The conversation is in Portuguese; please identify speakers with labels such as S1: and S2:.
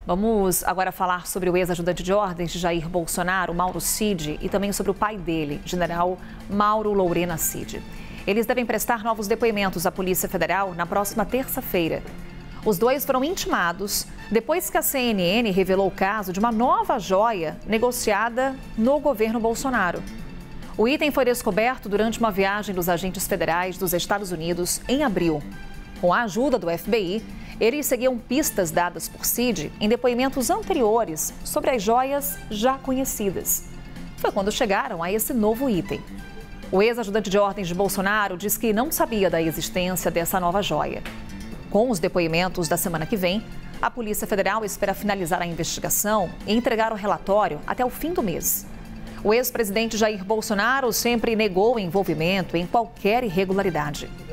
S1: Vamos agora falar sobre o ex-ajudante de ordens de Jair Bolsonaro, Mauro Cid, e também sobre o pai dele, general Mauro Lourena Cid. Eles devem prestar novos depoimentos à Polícia Federal na próxima terça-feira. Os dois foram intimados depois que a CNN revelou o caso de uma nova joia negociada no governo Bolsonaro. O item foi descoberto durante uma viagem dos agentes federais dos Estados Unidos em abril. Com a ajuda do FBI, eles seguiam pistas dadas por Cid em depoimentos anteriores sobre as joias já conhecidas. Foi quando chegaram a esse novo item. O ex-ajudante de ordens de Bolsonaro diz que não sabia da existência dessa nova joia. Com os depoimentos da semana que vem, a Polícia Federal espera finalizar a investigação e entregar o relatório até o fim do mês. O ex-presidente Jair Bolsonaro sempre negou envolvimento em qualquer irregularidade.